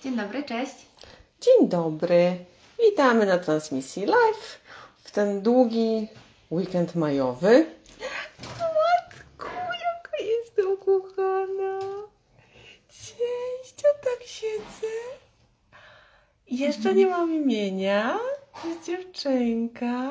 Dzień dobry, cześć. Dzień dobry, witamy na transmisji live w ten długi weekend majowy. Matku, jaka jestem kochana. Cześć, ja tak siedzę. Jeszcze nie mam imienia, to jest dziewczynka.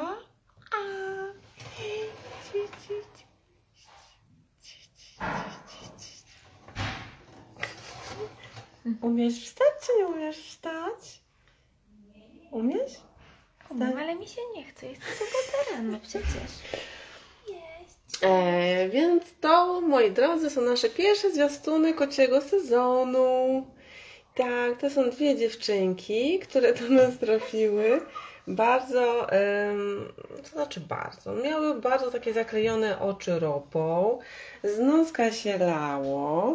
Umiesz wstać, czy nie umiesz wstać? Umiesz? Umiem, ale mi się nie chce, jest sobota rano przecież. Jeść. Więc to, moi drodzy, są nasze pierwsze zwiastuny kociego sezonu. Tak, to są dwie dziewczynki, które do nas trafiły. Bardzo, to znaczy bardzo, miały bardzo takie zaklejone oczy ropą. Z nóżka się lało.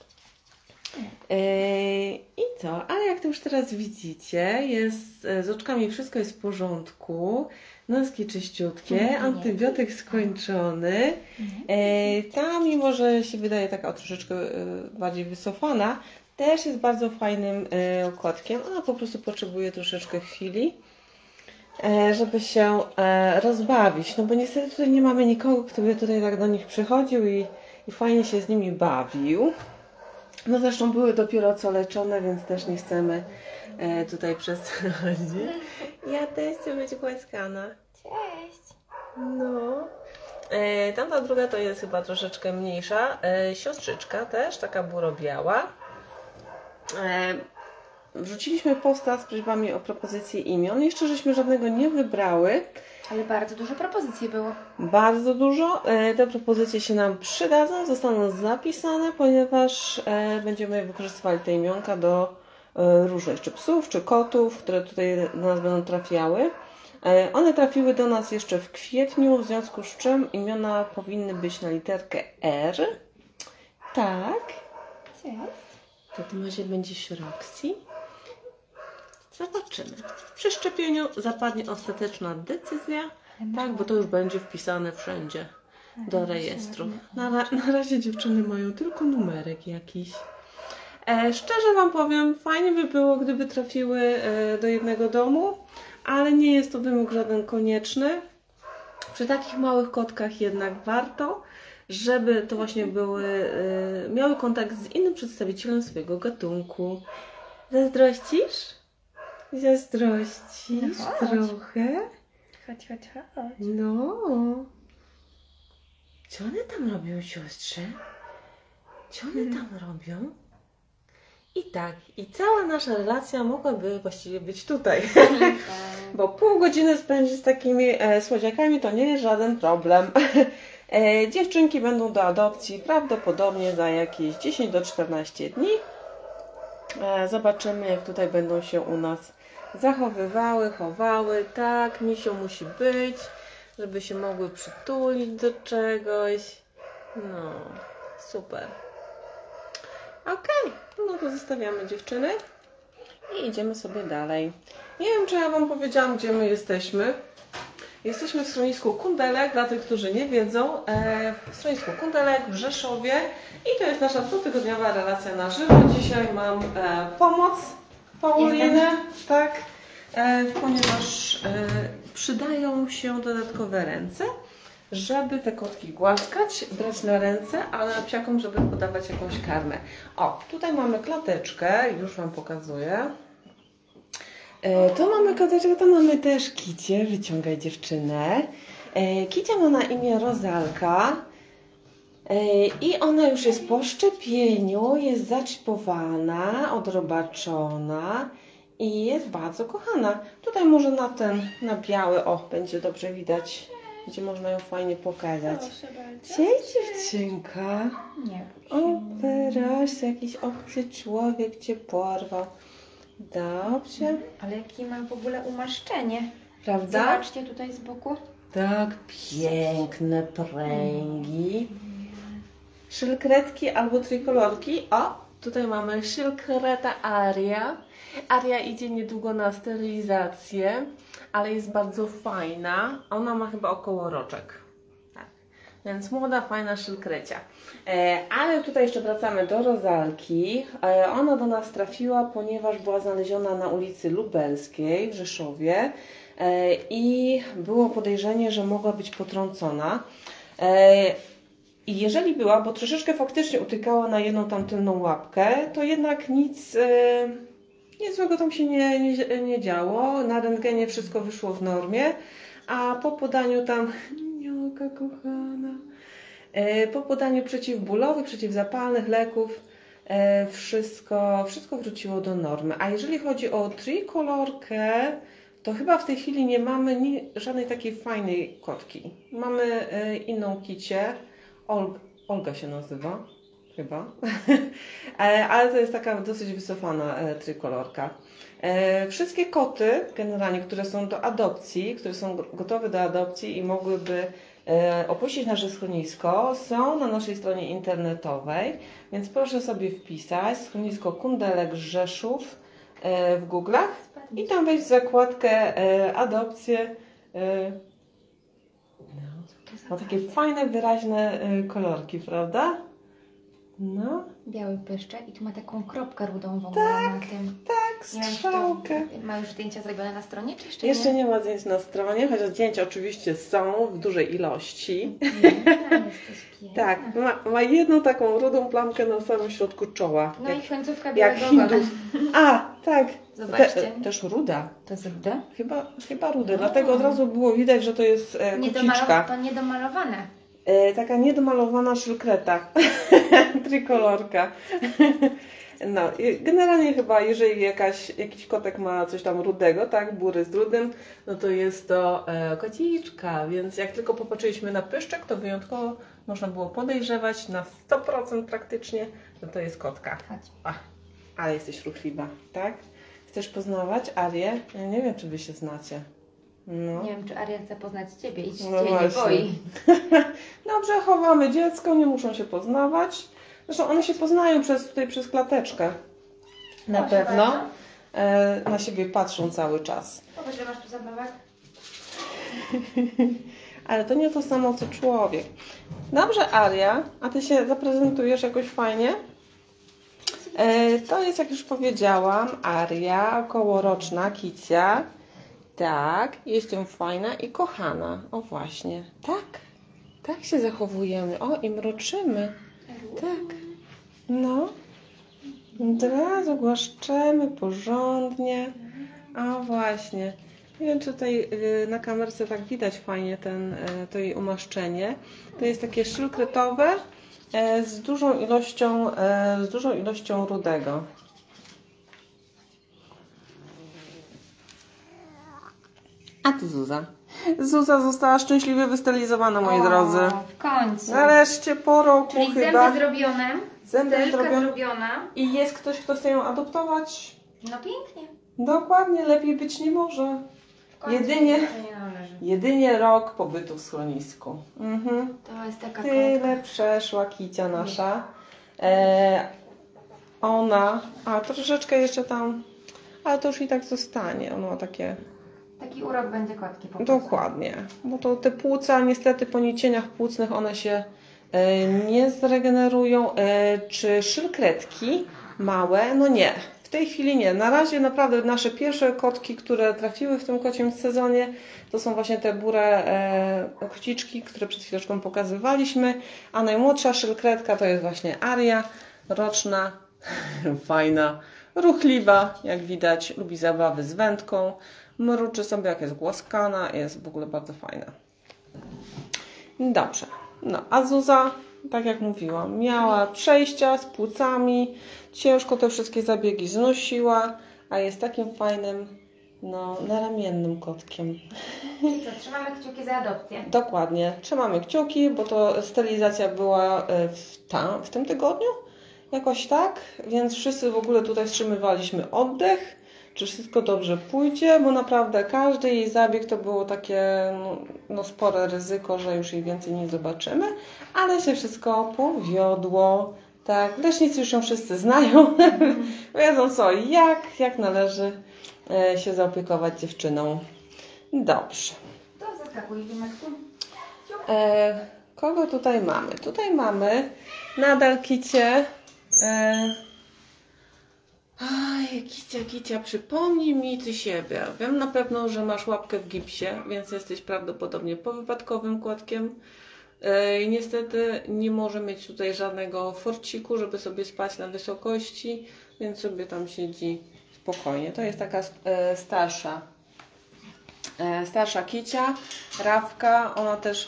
I co? Ale jak to już teraz widzicie, jest z oczkami wszystko jest w porządku, noski czyściutkie, antybiotyk skończony. Ta, mimo że się wydaje taka troszeczkę bardziej wycofana, też jest bardzo fajnym kotkiem. Ona po prostu potrzebuje troszeczkę chwili, żeby się rozbawić. No bo niestety tutaj nie mamy nikogo, kto by tutaj tak do nich przychodził i fajnie się z nimi bawił. No zresztą były dopiero co leczone, więc też nie chcemy tutaj przesadzić. Ja też chcę być głaskana. Cześć. No. Tamta druga to jest chyba troszeczkę mniejsza. Siostrzyczka też, taka burobiała. Wrzuciliśmy posta z prośbami o propozycję imion. Jeszcze żeśmy żadnego nie wybrały. Ale bardzo dużo propozycji było. Bardzo dużo. Te propozycje się nam przydadzą, zostaną zapisane, ponieważ będziemy wykorzystywali te imionka do różnych, czy psów, czy kotów, które tutaj do nas będą trafiały. One trafiły do nas jeszcze w kwietniu, w związku z czym imiona powinny być na literkę R. Tak. Cześć. W takim razie będzie Roxy. Zobaczymy. Przy szczepieniu zapadnie ostateczna decyzja, tak, bo to już będzie wpisane wszędzie do rejestrów. Na razie dziewczyny mają tylko numerek jakiś. Szczerze Wam powiem, fajnie by było, gdyby trafiły do jednego domu, ale nie jest to wymóg żaden konieczny. Przy takich małych kotkach jednak warto, żeby to właśnie miały kontakt z innym przedstawicielem swojego gatunku. Zazdrościsz? Zazdrościsz trochę? Chodź. No. Co one tam robią, siostrze? Co one tam robią? I tak, i cała nasza relacja mogłaby właściwie być tutaj. Bo pół godziny spędzić z takimi słodziakami to nie jest żaden problem. Dziewczynki będą do adopcji prawdopodobnie za jakieś 10 do 14 dni. Zobaczymy, jak tutaj będą się u nas zachowywały, chowały. Tak, misio musi być, żeby się mogły przytulić do czegoś. No, super. Okej, no to zostawiamy dziewczyny i idziemy sobie dalej. Nie wiem, czy ja Wam powiedziałam, gdzie my jesteśmy. Jesteśmy w schronisku Kundelek, dla tych, którzy nie wiedzą. W schronisku Kundelek w Rzeszowie i to jest nasza cotygodniowa relacja na żywo. Dzisiaj mam pomoc Paulinę, tak, ponieważ przydają się dodatkowe ręce, żeby te kotki głaskać, brać na ręce, a na psiakom, żeby podawać jakąś karmę. O, tutaj mamy klateczkę, już Wam pokazuję. Tu mamy koteczkę, to mamy też Kicię, wyciągaj dziewczynę. Kicia ma na imię Rozalka i ona już jest po szczepieniu, jest zaczipowana, odrobaczona i jest bardzo kochana. Tutaj może na biały, będzie dobrze widać, gdzie można ją fajnie pokazać. Cześć dziewczynka. Nie. O, proszę, jakiś obcy człowiek Cię porwał. Dobrze. Ale jakie ma w ogóle umaszczenie. Prawda? Zobaczcie tutaj z boku. Tak, piękne pręgi. Szylkretki albo trójkolorki. O, tutaj mamy szylkreta Aria. Aria idzie niedługo na sterylizację, ale jest bardzo fajna. Ona ma chyba około roczek. Tak. Więc młoda, fajna szylkrecia. Ale tutaj jeszcze wracamy do Rozalki. Ona do nas trafiła, ponieważ była znaleziona na ulicy Lubelskiej w Rzeszowie i było podejrzenie, że mogła być potrącona. I jeżeli była, bo troszeczkę faktycznie utykała na jedną tam tylną łapkę, to jednak nic złego tam się nie działo. Na rentgenie wszystko wyszło w normie, a po podaniu tam, jaka kochana, po podaniu przeciwbólowych, przeciwzapalnych leków wszystko wróciło do normy. A jeżeli chodzi o trikolorkę, to chyba w tej chwili nie mamy żadnej takiej fajnej kotki. Mamy inną kicię, Olga się nazywa, chyba, ale to jest taka dosyć wycofana trikolorka. Wszystkie koty generalnie, które są do adopcji, które są gotowe do adopcji i mogłyby opuścić nasze schronisko, są na naszej stronie internetowej, więc proszę sobie wpisać schronisko Kundelek Rzeszów w Google'ach i tam wejść w zakładkę adopcje. Ma takie fajne, wyraźne kolorki, prawda? No. Biały pyszczek i tu ma taką kropkę rudą w ogóle na tym. Tak, strzałkę. Ma już zdjęcia zrobione na stronie, czy jeszcze Jeszcze nie ma zdjęć na stronie, chociaż zdjęcia oczywiście są w dużej ilości. Tak, ma jedną taką rudą plamkę na samym środku czoła. No i końcówka jak białego Hindus. A, tak. Zobaczcie. Też ruda. To jest ruda? Chyba ruda, dlatego od razu było widać, że to jest kociczka. To niedomalowane. Taka niedomalowana szylkreta, trikolorka. No, generalnie chyba, jeżeli jakiś kotek ma coś tam rudego, tak, bury z rudym, no to jest to kociczka, więc jak tylko popatrzyliśmy na pyszczek, to wyjątkowo można było podejrzewać na 100% praktycznie, że to jest kotka. Ale jesteś ruchliwa, tak? Chcesz poznawać Arię? Ja nie wiem, czy wy się znacie. No. Nie wiem, czy Aria chce poznać Ciebie i Cię No nie właśnie. boi. Dobrze, chowamy dziecko, nie muszą się poznawać. Zresztą one się poznają przez klateczkę. Na pewno. Na siebie patrzą cały czas. Powiedz, że masz tu zabawek. Ale to nie to samo co człowiek. Dobrze, Aria, a Ty się zaprezentujesz jakoś fajnie? To jest, jak już powiedziałam, Aria, okołoroczna kicia. Tak, jestem fajna i kochana. O właśnie, tak się zachowujemy. O, i mroczymy. Tak, no. Od razu głaszczemy porządnie. O właśnie. Nie wiem, czy tutaj na kamerce tak widać fajnie to jej umaszczenie. To jest takie szylkretowe z dużą ilością rudego. A tu Zuza. Zuza została szczęśliwie wystylizowana, moi drodzy. W końcu. Nareszcie po roku czyli chyba. Zęby zrobione. Zęby zrobiona. I jest ktoś, kto chce ją adoptować? No pięknie. Dokładnie, lepiej być nie może. Jedynie rok pobytu w schronisku. To jest taka Tyle przeszła kicia nasza. Ona, troszeczkę jeszcze tam, ale to już i tak zostanie. Ona ma takie... Taki urok będzie kotki po prostu. Dokładnie, bo to te płuca niestety po nicieniach płucnych one się nie zregenerują. Czy szylkretki małe? No nie, w tej chwili nie. Na razie naprawdę nasze pierwsze kotki, które trafiły w tym kocim sezonie, to są właśnie te burę kociczki, które przed chwileczką pokazywaliśmy, a najmłodsza szylkretka to jest właśnie Aria, roczna, fajna, ruchliwa, jak widać, lubi zabawy z wędką. Mruczy sobie, jak jest głaskana, jest w ogóle bardzo fajna. Dobrze. No, a Zuza, tak jak mówiłam, miała przejścia z płucami, ciężko te wszystkie zabiegi znosiła, a jest takim fajnym, naramiennym kotkiem. Czyli co, trzymamy kciuki za adopcję. Dokładnie, trzymamy kciuki, bo to stylizacja była w tym tygodniu, jakoś tak, więc wszyscy w ogóle tutaj wstrzymywaliśmy oddech, czy wszystko dobrze pójdzie, bo naprawdę każdy jej zabieg to było takie spore ryzyko, że już jej więcej nie zobaczymy, ale się wszystko powiodło. Tak, leśnicy już ją wszyscy znają, wiedzą co i jak należy się zaopiekować dziewczyną. Dobrze. To zaskakuj, Wimek, tu. Kogo tutaj mamy? Tutaj mamy nadal Kicie. Kicia, przypomnij mi ty siebie. Wiem na pewno, że masz łapkę w gipsie, więc jesteś prawdopodobnie powypadkowym kotkiem. I niestety nie może mieć tutaj żadnego forciku, żeby sobie spać na wysokości, więc sobie tam siedzi spokojnie. To jest taka starsza Kicia, Rawka. Ona też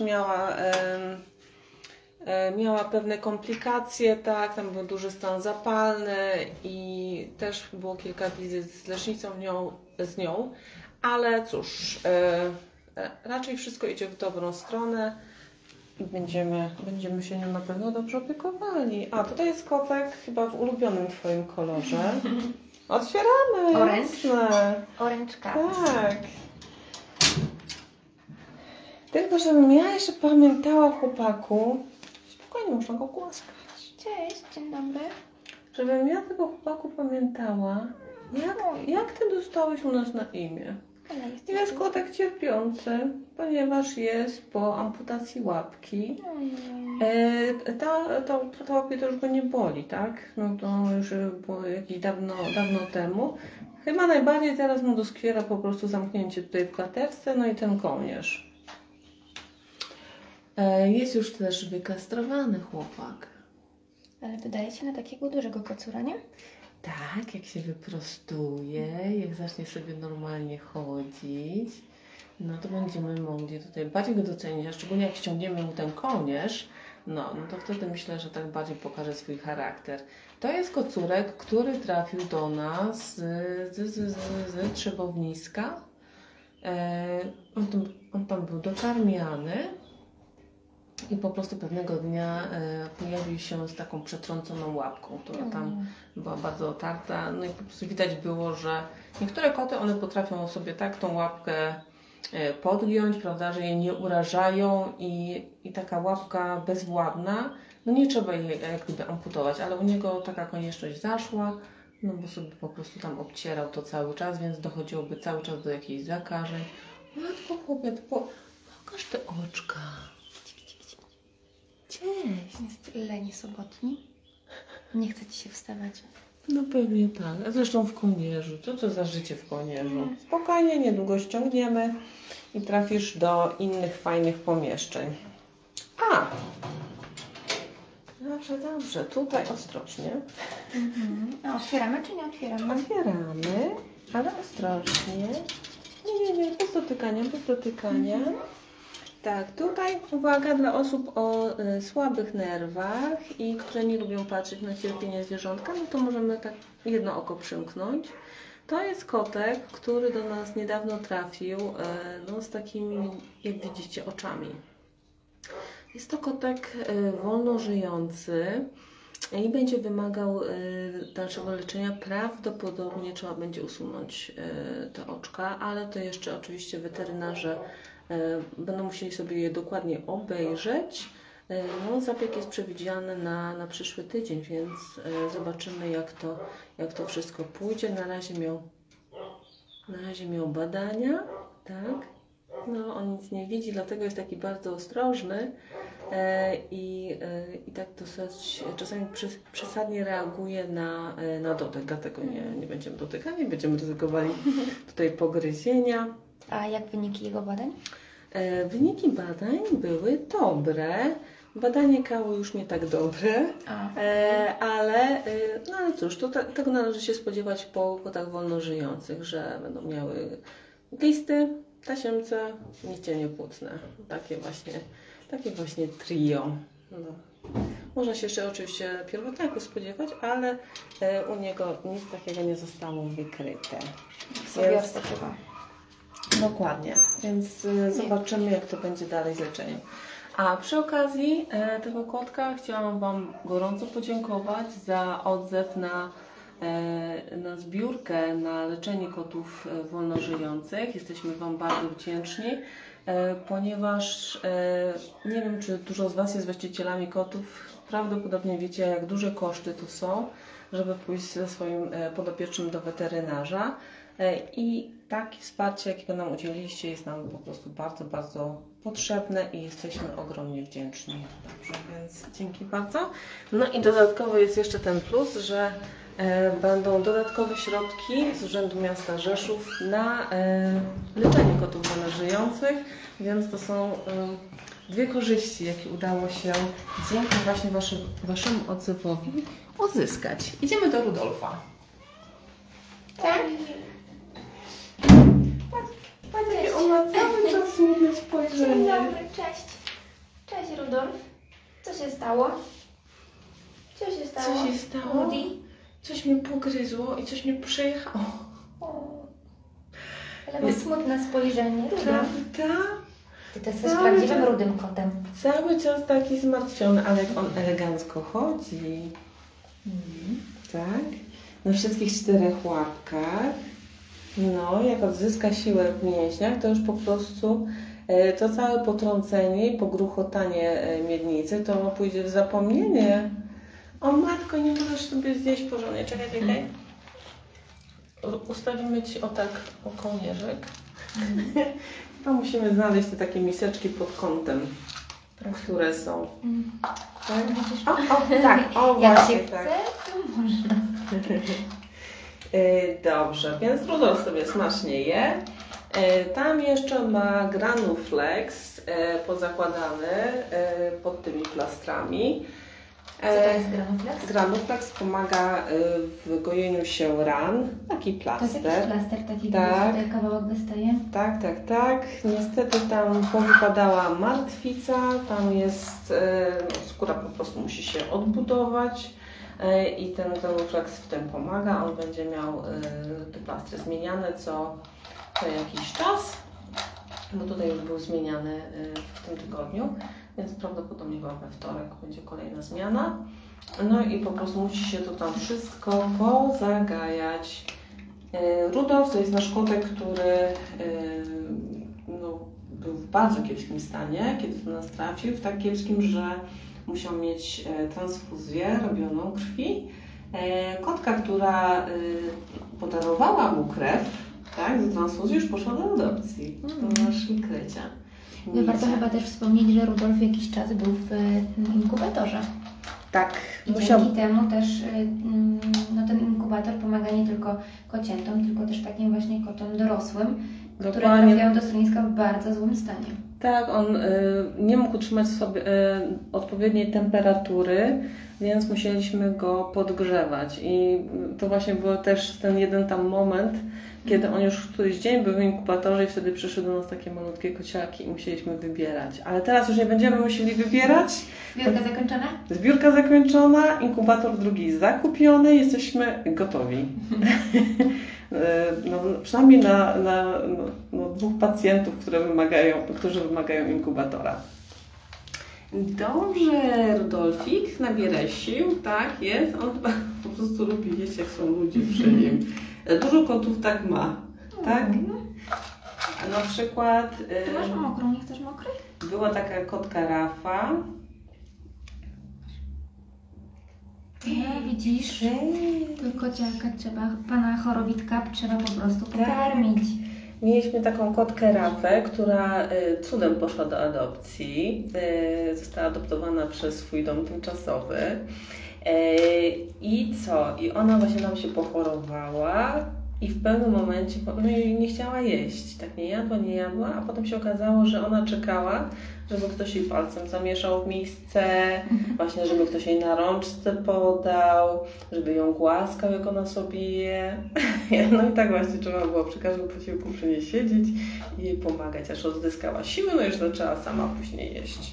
miała pewne komplikacje, tak, tam był duży stan zapalny i też było kilka wizyt z lecznicą z nią, ale cóż, raczej wszystko idzie w dobrą stronę i będziemy się nią na pewno dobrze opiekowali. A tutaj jest kotek chyba w ulubionym Twoim kolorze. Otwieramy! Oręczka. Tak. Tylko, żebym ja jeszcze pamiętała, chłopaku, spokojnie, można go głaskać. Cześć, dzień dobry. Żebym ja tego chłopaku pamiętała, jak ty dostałeś u nas na imię? Jest kotek cierpiący, ponieważ jest po amputacji łapki. Ta łapka to już go nie boli, tak? No to już było jakieś dawno temu. Chyba najbardziej teraz mu doskwiera po prostu zamknięcie tutaj w klaterce, no i ten kołnierz. Jest już też wykastrowany chłopak. Ale wydaje się na takiego dużego kocura, nie? Tak, jak się wyprostuje, jak zacznie sobie normalnie chodzić, no to będziemy mogli tutaj bardziej go docenić, a szczególnie jak ściągniemy mu ten kołnierz, no to wtedy myślę, że tak bardziej pokaże swój charakter. To jest kocurek, który trafił do nas z Trzebowniska. On tam był dokarmiany. I po prostu pewnego dnia pojawił się z taką przetrąconą łapką, która tam była bardzo otarta. No i po prostu widać było, że niektóre koty, one potrafią sobie tak tą łapkę podgiąć, prawda, że je nie urażają i taka łapka bezwładna, no nie trzeba jej jak gdyby amputować, ale u niego taka konieczność zaszła, no bo sobie po prostu tam obcierał to cały czas, więc dochodziłoby cały czas do jakichś zakażeń. Matko, chłopiec, pokaż te oczka. Cześć. Jest leni sobotni. Nie chce ci się wstawać. No pewnie tak. A zresztą w kołnierzu. Co to za życie w kołnierzu? Spokojnie, niedługo ściągniemy i trafisz do innych fajnych pomieszczeń. Dobrze. Tutaj ostrożnie. A otwieramy czy nie otwieramy? Otwieramy, ale ostrożnie. Nie, bez dotykania. Tak, tutaj uwaga dla osób o słabych nerwach i które nie lubią patrzeć na cierpienie zwierzątka, no to możemy tak jedno oko przymknąć. To jest kotek, który do nas niedawno trafił, no z takimi, jak widzicie, oczami. Jest to kotek wolno żyjący i będzie wymagał dalszego leczenia. Prawdopodobnie trzeba będzie usunąć te oczka, ale to jeszcze oczywiście weterynarze będą musieli sobie je dokładnie obejrzeć. No, zabieg jest przewidziany na przyszły tydzień, więc zobaczymy jak to wszystko pójdzie. Na razie miał badania, tak? No, on nic nie widzi, dlatego jest taki bardzo ostrożny i tak dosyć czasami przesadnie reaguje na dotyk, dlatego nie będziemy dotykali, będziemy ryzykowali tutaj pogryzienia. A jak wyniki jego badań? Wyniki badań były dobre. Badanie kało już nie tak dobre, ale cóż, tego należy się spodziewać po kotach wolno żyjących, że będą miały glisty, tasiemce, niecienie płucne. Takie właśnie trio. No. Można się jeszcze oczywiście pierwotnego spodziewać, ale u niego nic takiego nie zostało wykryte. Sobie odpoczywa. Dokładnie, więc zobaczymy jak to będzie dalej z leczeniem. A przy okazji tego kotka chciałam Wam gorąco podziękować za odzew na zbiórkę na leczenie kotów wolno żyjących. Jesteśmy Wam bardzo wdzięczni, ponieważ nie wiem, czy dużo z Was jest właścicielami kotów. Prawdopodobnie wiecie, jak duże koszty to są. żeby pójść ze swoim podopiecznym do weterynarza. I takie wsparcie, jakiego nam udzieliliście, jest nam po prostu bardzo, bardzo potrzebne i jesteśmy ogromnie wdzięczni. Dobrze, więc dzięki bardzo. No i dodatkowo jest jeszcze ten plus, że będą dodatkowe środki z Urzędu Miasta Rzeszów na leczenie kotów wolnożyjących, więc to są dwie korzyści, jakie udało się dzięki właśnie waszemu odzewowi odzyskać. Idziemy do Rudolfa. Tak? Patrz, jakie on ma cały czas smutne Dzień spojrzenie. dobry, cześć. Cześć Rudolf. Co się stało? Co się stało? Co się stało? Rudy? Coś mnie pogryzło i coś mnie przejechało. O. Ale ma smutne spojrzenie, Rudolf. Prawda? Ty to jesteś prawdziwym rudym kotem. Cały czas taki zmartwiony, ale jak on elegancko chodzi. Tak? Na wszystkich 4 łapkach. No, jak odzyska siłę w mięśniach, to już po prostu to całe potrącenie i pogruchotanie miednicy to pójdzie w zapomnienie. O matko, nie możesz sobie zjeść porządnie. Czekaj. Ustawimy Ci o tak o kołnierzyk. To musimy znaleźć te takie miseczki pod kątem, które są. Tak? Tak, o Jak właśnie, się tak. chce, to można. Dobrze, więc Rudolf sobie smacznie je. Tam jeszcze ma Granuflex pozakładany pod tymi plastrami. Co to jest Granuflex? Granuflex pomaga w gojeniu się ran. Taki To plaster. jest jakiś plaster taki, Tak. tutaj kawałek wystaje. Tak. Niestety tam powypadała martwica, tam jest, skóra po prostu musi się odbudować i ten Granuflex w tym pomaga. On będzie miał te plastry zmieniane co jakiś czas, bo tutaj już był zmieniany w tym tygodniu, więc prawdopodobnie chyba we wtorek będzie kolejna zmiana. No i po prostu musi się to tam wszystko pozagajać. Rudolf to jest nasz kotek, który był w bardzo kiepskim stanie, kiedy do nas trafił, w tak kiepskim, że musiał mieć transfuzję robioną krwi. Kotka, która podarowała mu krew, tak, z transfuzji już poszła do adopcji. To nasz Krycia. Warto chyba też wspomnieć, że Rudolf jakiś czas był w inkubatorze. Tak, I dzięki temu też ten inkubator pomaga nie tylko kociętom, tylko też takim właśnie kotom dorosłym, które trafiają do schroniska w bardzo złym stanie. Tak, on nie mógł utrzymać sobie odpowiedniej temperatury, więc musieliśmy go podgrzewać. I to właśnie był też ten jeden tam moment, kiedy on już któryś dzień był w inkubatorze i wtedy przyszły do nas takie malutkie kociaki i musieliśmy wybierać. Ale teraz już nie będziemy musieli wybierać. Zbiórka zakończona? Zbiórka zakończona, inkubator drugi zakupiony, jesteśmy gotowi. Przynajmniej na 2 pacjentów, którzy wymagają inkubatora. Dobrze, Rudolfik, nabieraj sił, tak jest. On chyba po prostu lubi jeść, jak są ludzie przy nim. Dużo kotów tak ma, tak? A na przykład... Ty masz mokrą, nie chcesz mokrej? Była taka kotka Rafa. Widzisz? To kociaka trzeba, pana chorowitka trzeba po prostu pokarmić. Mieliśmy taką kotkę Rafę, która cudem poszła do adopcji. Została adoptowana przez swój dom tymczasowy. I co? I ona właśnie nam się pochorowała i w pewnym momencie nie chciała jeść. Tak nie jadła, a potem się okazało, że ona czekała, żeby ktoś jej palcem zamieszał w miejsce, właśnie żeby ktoś jej na rączce podał, żeby ją głaskał, jak ona sobie je. No i tak właśnie trzeba było przy każdym posiłku przy niej siedzieć i jej pomagać, aż odzyskała siły, no już zaczęła sama później jeść.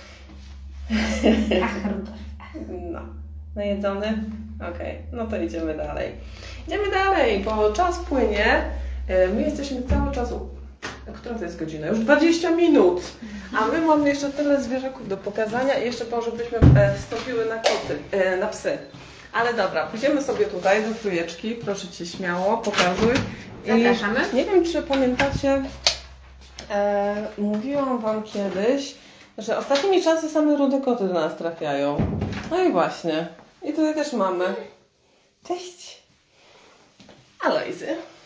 Ach, Rudolf. No. Najedzony? Okej, no to idziemy dalej. Idziemy dalej, bo czas płynie. My jesteśmy cały czas... Która to jest godzina? Już 20 minut. A my mamy jeszcze tyle zwierzaków do pokazania i jeszcze może byśmy wstąpiły na koty, na psy. Ale dobra, pójdziemy sobie tutaj do trójeczki. Proszę Cię śmiało, pokazuj. Zapraszamy. I nie wiem, czy pamiętacie, mówiłam Wam kiedyś, że ostatnimi czasy same rude koty do nas trafiają. No i właśnie. I tutaj też mamy. Cześć. Alojzy.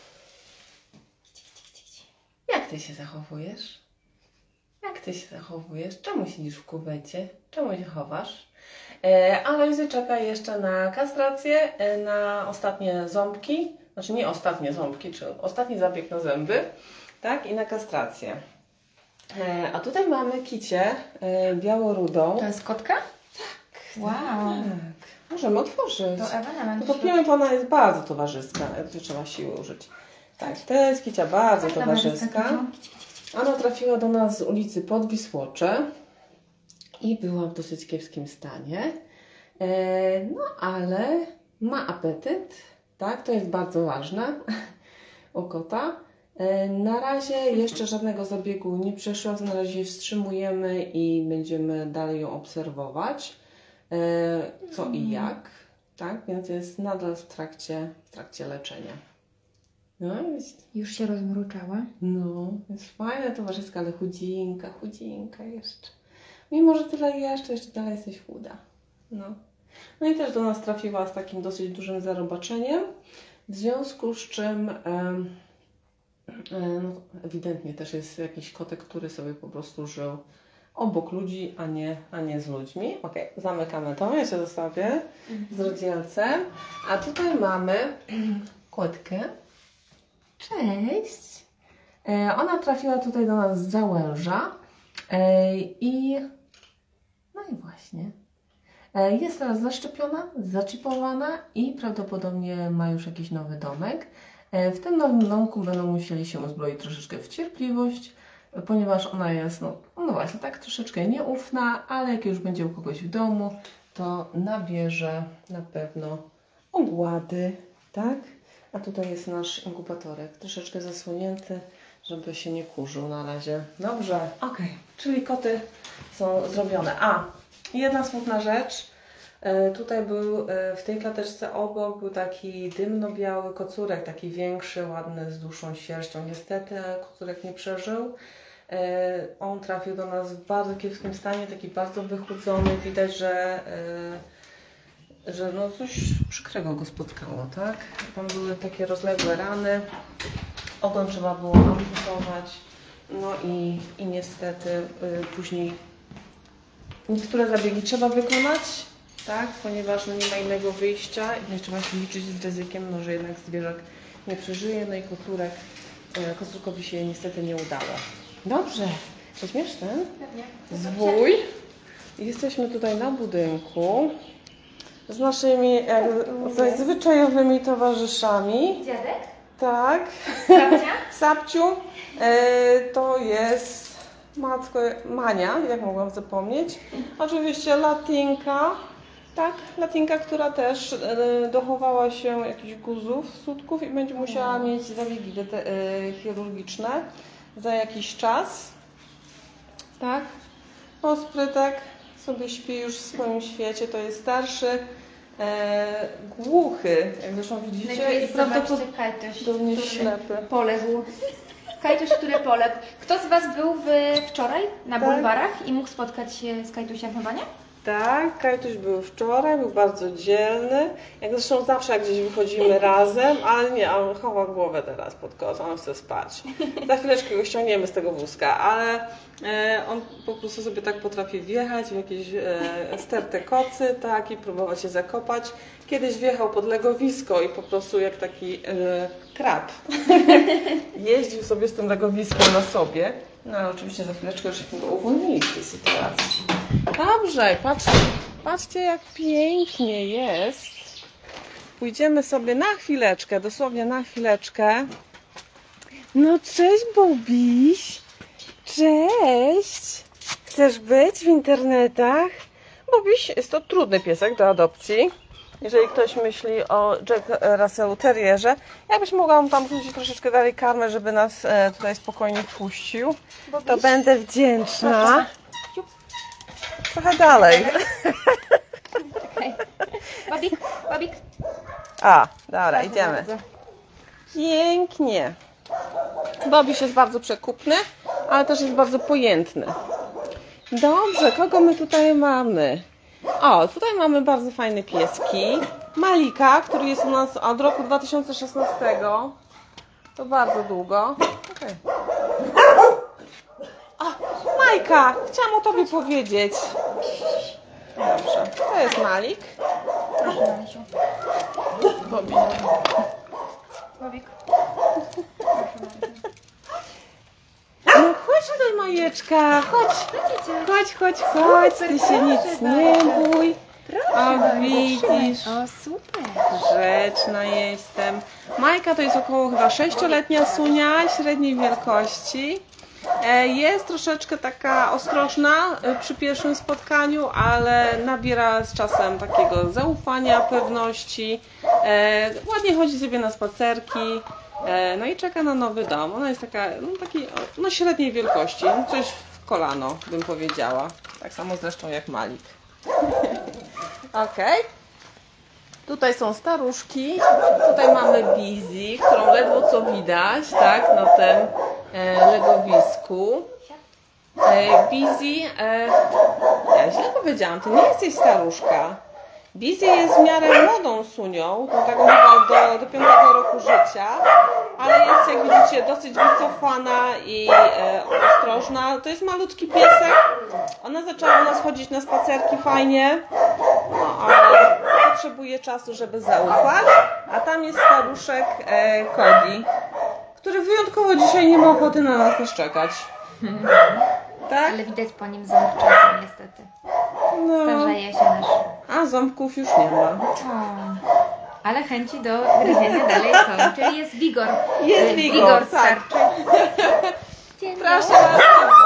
Jak ty się zachowujesz? Jak ty się zachowujesz? Czemu siedzisz w kuwecie? Czemu się chowasz? Alojzy czeka jeszcze na kastrację, na ostatnie ząbki. Znaczy nie ostatnie ząbki, czy ostatni zabieg na zęby. Tak? I na kastrację. A tutaj mamy Kicię białorudą. To jest kotka? Tak. Wow. Tak. Możemy otworzyć. To ewenement. Tylko pięć ona jest bardzo towarzyska. Tu trzeba siły użyć. Tak, to jest Kicia bardzo towarzyska. Ona trafiła do nas z ulicy Podwisłocze i była w dosyć kiepskim stanie. No ale ma apetyt. Tak, to jest bardzo ważne u kota. Na razie jeszcze żadnego zabiegu nie przeszła, na razie wstrzymujemy i będziemy dalej ją obserwować, co i jak, tak, więc jest nadal w trakcie leczenia. No, Już się rozmruczała. no, jest fajna towarzyska, ale chudzinka jeszcze. Mimo, że tyle jeszcze dalej jesteś chuda. No. No i też do nas trafiła z takim dosyć dużym zarobaczeniem, w związku z czym no, ewidentnie też jest jakiś kotek, który sobie po prostu żył obok ludzi, a nie z ludźmi. Ok, zamykamy to, ja się zostawię z rozdzielcem. A tutaj mamy kotkę. Cześć! Ona trafiła tutaj do nas z Załęża no i właśnie. Jest teraz zaszczepiona, zaczipowana i prawdopodobnie ma już jakiś nowy domek. W tym nowym domku będą musieli się uzbroić troszeczkę w cierpliwość, ponieważ ona jest, no właśnie, tak troszeczkę nieufna, ale jak już będzie u kogoś w domu, to nabierze na pewno ogłady, tak? A tutaj jest nasz inkubatorek, troszeczkę zasłonięty, żeby się nie kurzył na razie. Dobrze, ok, czyli koty są zrobione. A, jedna smutna rzecz. Tutaj był, w tej klateczce obok był taki dymno-biały kocurek, taki większy, ładny, z dłuższą sierścią. Niestety kocurek nie przeżył. On trafił do nas w bardzo kiepskim stanie, taki bardzo wychudzony. Widać, że no coś przykrego go spotkało, tak? Tam były takie rozległe rany. Ogon trzeba było amputować. No i niestety później niektóre zabiegi trzeba wykonać. Tak, ponieważ no nie ma innego wyjścia i trzeba się liczyć z ryzykiem, no, że jednak zwierzak nie przeżyje, no i kocurkowi się niestety nie udało. Dobrze, weźmiesz ten zwój. Jesteśmy tutaj na budynku z naszymi zwyczajowymi towarzyszami. Dziadek? Tak. Babcia? Sapciu. To jest matko Mania, jak mogłam zapomnieć. Oczywiście Latinka. Tak, Latinka, która też dochowała się jakichś guzów, sutków i będzie musiała mieć zabiegi chirurgiczne za jakiś czas. Tak. Osprytek sobie śpi już w swoim świecie, to jest starszy, głuchy, jak zresztą widzicie, i prawdopodobnie ślepy. Poległ. Kajtuś, który poległ. Kto z Was był wczoraj na bulwarach i mógł spotkać się z Kajtusiem w Chyba nie? Tak, Kajtuś był wczoraj, był bardzo dzielny. Jak zresztą zawsze jak gdzieś wychodzimy razem, ale nie, on chowa głowę teraz pod koc, on chce spać. Za chwileczkę go ściągniemy z tego wózka, ale on po prostu sobie tak potrafi wjechać w jakieś sterte kocy, tak, i próbować się zakopać. Kiedyś wjechał pod legowisko i po prostu jak taki krab jeździł sobie z tym legowiskiem na sobie. No ale oczywiście za chwileczkę już go uwolnili z tej sytuacji. Dobrze, patrzcie jak pięknie jest. Pójdziemy sobie na chwileczkę, dosłownie na chwileczkę. No cześć Bobiś. Cześć. Chcesz być w internetach? Bobiś jest to trudny piesek do adopcji. Jeżeli ktoś myśli o Jack Russell Terrierze, ja byś mogła mu tam wrzucić troszeczkę dalej karmę, żeby nas tutaj spokojnie wpuścił, to będę wdzięczna. Trochę dalej. Bobik. A, dobra, idziemy. Pięknie. Bobiś jest bardzo przekupny, ale też jest bardzo pojętny. Dobrze, kogo my tutaj mamy? O, tutaj mamy bardzo fajne pieski. Malika, który jest u nas od roku 2016. To bardzo długo. Okay. O, Majka, chciałam o tobie powiedzieć. Dobrze, to jest Malik. Proszę, Marysiu. Bobik. Bobik. No chodź tutaj, Majeczka, chodź. Chodź, ty się nic nie bój. O, widzisz. O, super. Grzeczna jestem. Majka to jest około chyba 6-letnia sunia średniej wielkości. Jest troszeczkę taka ostrożna przy pierwszym spotkaniu, ale nabiera z czasem takiego zaufania, pewności. Ładnie chodzi sobie na spacerki. No i czeka na nowy dom. Ona jest taka, no średniej wielkości, coś w kolano bym powiedziała. Tak samo zresztą jak Malik. Ok. Tutaj są staruszki. Tutaj mamy Busy, którą ledwo co widać, tak, na tym legowisku. Busy, ja źle powiedziałam, to nie jesteś staruszka. Busy jest w miarę młodą sunią, taką chyba do 5 roku życia, ale jest, jak widzicie, dosyć wycofana i ostrożna. To jest malutki piesek. Ona zaczęła u nas chodzić na spacerki fajnie, no, ale potrzebuje czasu, żeby zaufać. A tam jest staruszek Cody, który wyjątkowo dzisiaj nie ma ochoty na nas szczekać. Tak? Ale widać po nim ząb czasem niestety. No. Starzeje się nasz. A ząbków już nie ma. Ale chęci do gryzienia dalej są, czyli jest wigor. Jest wigor, tak. Starczy. Dzień Proszę dobry. bardzo.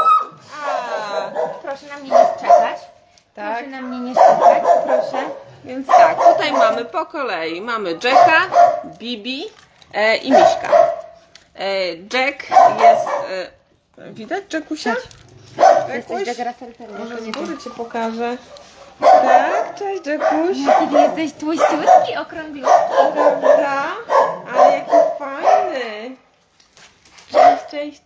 Proszę na mnie nie szczekać. Tak. Proszę na mnie nie szczekać, proszę. Więc tak, tutaj mamy po kolei. Mamy Jacka, Bibi i Miśka. Jack jest... widać Jackusia? Jesteś Jack Russell Terrier. Może z góry Cię pokażę. Tak, cześć Jackuś. Kiedy jesteś tłuściutki, okrąglutki. Prawda? Ale jaki fajny. Cześć.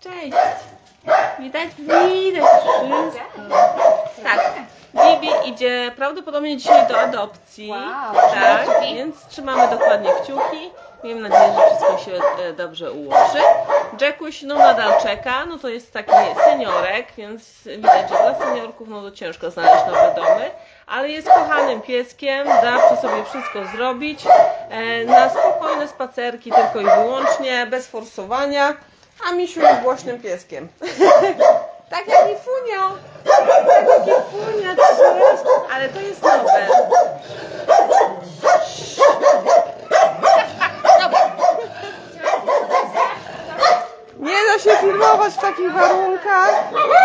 Widać wszystko. Tak. Bibi idzie prawdopodobnie dzisiaj do adopcji. Wow, tak, więc trzymamy dokładnie kciuki. Miejmy nadzieję, że wszystko się dobrze ułoży. Jackuś nadal czeka, no to jest taki seniorek, więc widać, że dla seniorków to ciężko znaleźć nowe domy, ale jest kochanym pieskiem, da przy sobie wszystko zrobić, na spokojne spacerki tylko i wyłącznie, bez forsowania, a Misiu jest głośnym pieskiem. Tak jak i Funio. Tak jak i Funia, cześć. Ale to jest nowe. Nie da się filmować w takich warunkach.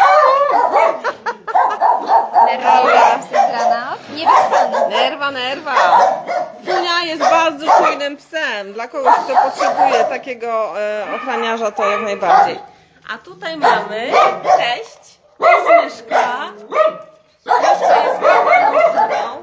Nerwa. Funia jest bardzo czujnym psem. Dla kogoś, kto potrzebuje takiego ochraniarza, to jak najbardziej. A tutaj mamy, cześć, to jest Myszka. Myszka jest kochaną suną.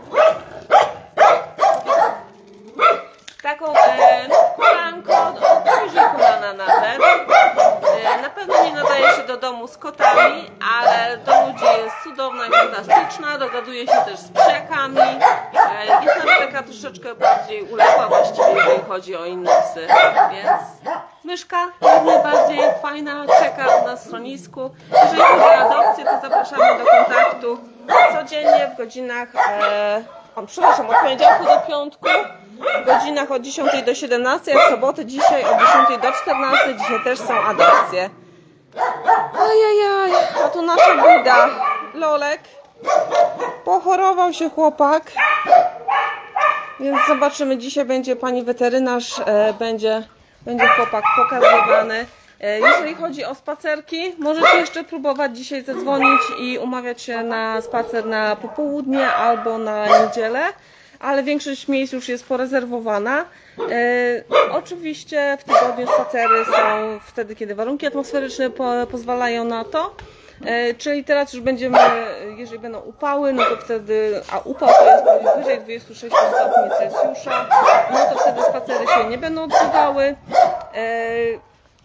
Taką kolanko, bliżej kolana nawet. Na pewno nie nadaje się do domu z kotami, ale do ludzi jest cudowna i fantastyczna. Dogaduje się też z psiakami. Jest nawet taka troszeczkę bardziej uległa właściwie, jeżeli chodzi o inne psy. Więc Myszka jak najbardziej fajna, czeka u nas w schronisku. Jeżeli chodzi o adopcję, to zapraszamy do kontaktu codziennie w godzinach, przepraszam, od poniedziałku do piątku, w godzinach od 10 do 17, a w soboty dzisiaj od 10 do 14, dzisiaj też są adopcje. Ajajaj, a tu nasza bida, Lolek. Pochorował się chłopak, więc zobaczymy, dzisiaj będzie pani weterynarz, będzie chłopak pokazywany. Jeżeli chodzi o spacerki, możecie jeszcze próbować dzisiaj zadzwonić i umawiać się na spacer na popołudnie albo na niedzielę, ale większość miejsc już jest porezerwowana. Oczywiście w tygodniu spacery są wtedy, kiedy warunki atmosferyczne pozwalają na to. Czyli teraz już będziemy, jeżeli będą upały, no to wtedy, a upał to jest wyżej 26 stopni Celsjusza, no to wtedy spacery się nie będą odbywały. To wszystko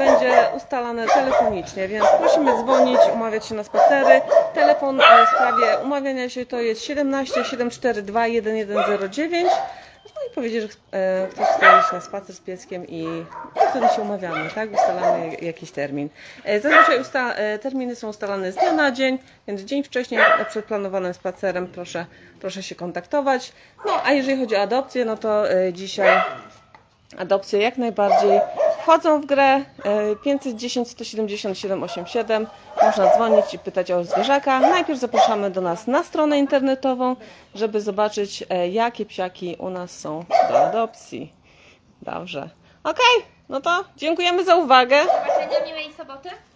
będzie ustalane telefonicznie, więc prosimy dzwonić, umawiać się na spacery. Telefon w sprawie umawiania się to jest 17 742 1109. No i powiedzieć, że ktoś chce iść na spacer z pieskiem i wtedy się umawiamy, tak? Ustalamy jakiś termin. Zazwyczaj terminy są ustalane z dnia na dzień, więc dzień wcześniej przed planowanym spacerem proszę się kontaktować. No a jeżeli chodzi o adopcję, no to dzisiaj adopcje jak najbardziej wchodzą w grę. 510 177 87. Można dzwonić i pytać o zwierzaka. Najpierw zapraszamy do nas na stronę internetową, żeby zobaczyć, jakie psiaki u nas są do adopcji. Dobrze. Ok, no to dziękujemy za uwagę. Do zobaczenia, miłej soboty.